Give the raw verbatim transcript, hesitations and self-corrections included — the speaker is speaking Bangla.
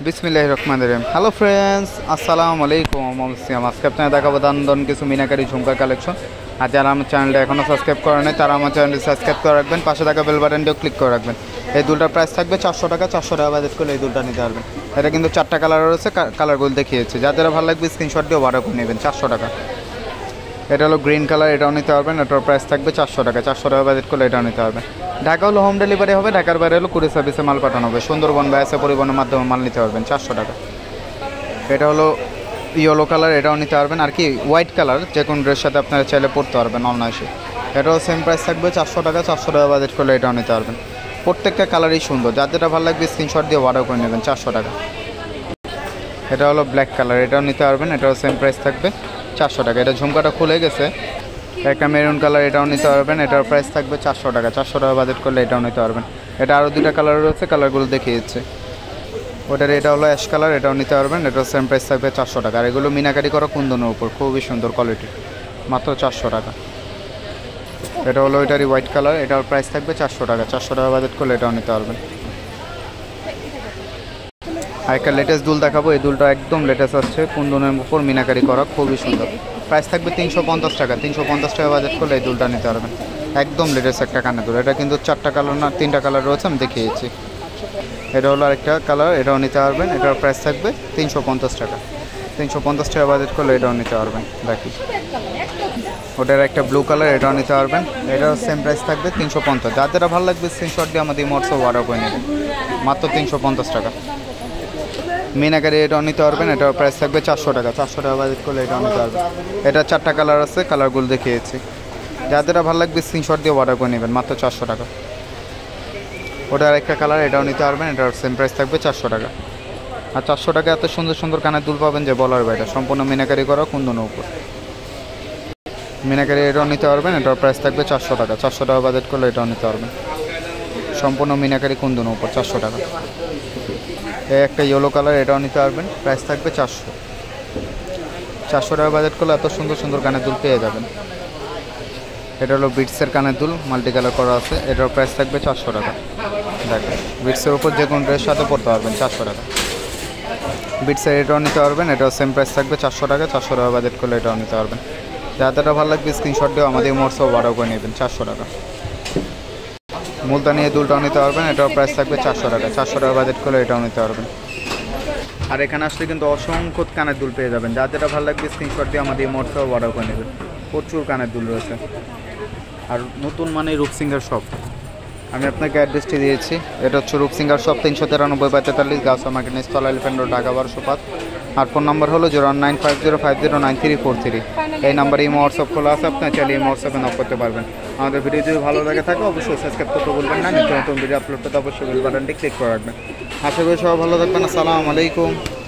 বিসমিল্লাহির রহমানির রহিম। হ্যালো ফ্রেন্ডস, আসসালামু আলাইকুম। আমি সিয়াম। আজকে আপনাদের দেখাবো দান দান কিছু মিনাকারি ঝুমকা কালেকশন। আর যারা আমার চ্যানেলটা এখনও সাবস্ক্রাইব করে নেই তারা আমার চ্যানেলটি সাবস্ক্রাইব করে রাখবেন, পাশে থাকা বেল বাটনটিও ক্লিক করে রাখবেন। এই দুলটার প্রাইস থাকবে চারশো টাকা। চারশো টাকা বাজেট করলে এই দুলটা নিতে পারবেন। এটা কিন্তু চারটা কালার রয়েছে, কালারগুলো দেখিয়েছে। যাদের ভালো লাগবে স্ক্রিনশট দিয়ে অর্ডার করে নেবেন। চারশো টাকা। এটা হলো গ্রিন কালার, এটাও নিতে পারবেন। এটার প্রাইস থাকবে চারশো টাকা। চারশো টাকা বাজেট করলে এটাও নিতে পারবেন। ঢাকা হলো হোম ডেলিভারি হবে, ঢাকার বাইরে হলো কুরিয়ার সার্ভিসে মাল পাঠানো হবে। সুন্দরবন বা এসে পরিবহনের মাধ্যমে মাল নিতে পারবেন চারশো টাকা। এটা হলো ইয়েলো কালার, এটাও নিতে পারবেন। আর কি হোয়াইট কালার যে কোনো ড্রেসের সাথে আপনারা চাইলে পরতে পারবেন অনায়াসে। এটাও সেম প্রাইস থাকবে চারশো টাকা। চারশো টাকা বাজেট করলে এটাও নিতে পারবেন। প্রত্যেকটা কালারই সুন্দর, যার যেটা ভালো লাগবে স্ক্রিনশট দিয়ে অর্ডার করে নেবেন। চারশো টাকা। এটা হলো ব্ল্যাক কালার, এটাও নিতে পারবেন। এটাও সেম প্রাইস থাকবে চারশো টাকা। এটা ঝুমকাটা খুলে গেছে। একটা মেরুন কালার, এটাও নিতে পারবেন। এটার প্রাইস থাকবে চারশো টাকা। চারশো টাকা বাজেট করলে এটাও নিতে পারবেন। এটা আরও দুটা কালার রয়েছে, কালারগুলো দেখিয়ে দিচ্ছে। ওটার এটা হলো অ্যাশ কালার, এটাও নিতে পারবেন। এটাও সেম প্রাইস থাকবে চারশো টাকা। আর এগুলো মিনাকারি করা কুন্দনের উপর, খুবই সুন্দর কোয়ালিটি, মাত্র চারশো টাকা। এটা হলো এটারই হোয়াইট কালার, এটার প্রাইস থাকবে চারশো টাকা। চারশো টাকা বাজেট করলে এটাও নিতে পারবেন। আর একটা লেটেস্ট দুল দেখাবো। এই দুলটা একদম লেটেস্ট আসছে, কুন্দনের উপর মিনাকারি করা, খুবই সুন্দর। প্রাইস থাকবে তিনশো পঞ্চাশ টাকা। তিনশো পঞ্চাশ টাকা বাজেট করলে এই দুলটা নিতে পারবেন। একদম লেটেস্ট একটা কানের দুল। এটা কিন্তু চারটা কালার না তিনটা কালার রয়েছে, আমি দেখিয়েছি। এটা হলো আরেকটা কালার, এটাও নিতে পারবেন। এটার প্রাইস থাকবে তিনশো পঞ্চাশ টাকা। তিনশো পঞ্চাশ টাকা বাজেট করলে এটাও নিতে পারবেন। দেখি ওটার একটা ব্লু কালার, এটাও নিতে পারবেন। এটাও সেম প্রাইস থাকবে তিনশো পঞ্চাশ। যার যেটা ভালো লাগবে স্ক্রিনশট দিয়ে আমাদের হোয়াটসঅ্যাপ অর্ডার করে নেবেন, মাত্র তিনশো পঞ্চাশ টাকা। মিনাকারি এটাও নিতে পারবেন। এটার প্রাইস থাকবে চারশো টাকা। চারশো টাকা বাজেট করলে এটাও নিতে পারবেন। এটা চারটা কালার আছে, কালারগুলো দেখিয়েছি। যাদের ভালো লাগবে স্ক্রিনশট দিয়ে অর্ডার করে নেবেন, মাত্র চারশো টাকা। ওটার একটা কালার, এটাও নিতে পারবেন। এটার সেম প্রাইস থাকবে চারশো টাকা। আর চারশো টাকা এত সুন্দর সুন্দর কানের দুল পাবেন যে বলার বাইরে, সম্পূর্ণ মিনাকারি করা কুন্দনের উপর। মিনাকারি এটাও নিতে পারবেন। এটার প্রাইস থাকবে চারশো টাকা। চারশো টাকা বাজেট করলে এটাও নিতে পারবেন। সম্পূর্ণ মিনাকারি কুন্দনের উপর, চারশো টাকা। এই একটা ইয়েলো কালার, এটাও নিতে পারবেন। প্রাইস থাকবে চারশো। চারশো টাকা বাজেট করলে এত সুন্দর সুন্দর কানের দুল পেয়ে যাবেন। এটা হলো বিটসের কানের দুল, মাল্টি কালার করা আছে। এটার প্রাইস থাকবে চারশো টাকা। দেখেন বিটসের উপর যে কোনো ড্রেসের সাথে পরতে পারবেন, চারশো টাকা। বিটসের এটাও নিতে পারবেন। এটাও সেম প্রাইস থাকবে চারশো টাকা। চারশো টাকা বাজেট করলে এটাও নিতে পারবেন। যাদেরটা ভালো লাগবে স্ক্রিনশট দিয়ে আমাদের হোয়াটসঅ্যাপ অর্ডার করে নেবেন, চারশো টাকা। মুলতানি এই দুলটাও নিতে পারবেন। এটাও প্রাইস থাকবে চারশো টাকা। চারশো টাকা বাজেট করলে এটাও নিতে পারবেন। আর এখানে আসলে কিন্তু অসংখ্য কানের দুল পেয়ে যাবেন। যার যেটা ভালো লাগবে স্ক্রিনশট দিয়ে আমাদের হোয়াটসঅ্যাপ অর্ডার করে নেবেন। প্রচুর কানের দুল রয়েছে। আর নতুন মানে রূপ সিঙ্গার শপ, আমি আপনাকে অ্যাড্রেসটি দিয়েছি। এটা হচ্ছে রূপ সিঙ্গার শপ, তিনশো তিরানব্বই বাই তেতাল্লিশ গাউসিয়া মার্কেট, নিচতলা এলিফ্যান্ট রোড, ঢাকা বারোশো পাঁচ। আর ফোন নাম্বার হলো zero nine five zero five zero nine three four three. এই নাম্বারে ইমো হোয়াটসঅ্যাপ খোলা আছে, আপনার চাইলে ইমো হোয়াটসঅ্যাপে নক করতে পারবেন। আমাদের ভিডিও যদি ভালো লাগে থাকে অবশ্যই সাবস্ক্রাইব করতে ভুলবেন না। নিত্য নতুন ভিডিও আপলোড করতে অবশ্যই বেল বাটনটি ক্লিক করে রাখবেন। আশা করি সবাই ভালো থাকবেন। আসসালামু আলাইকুম।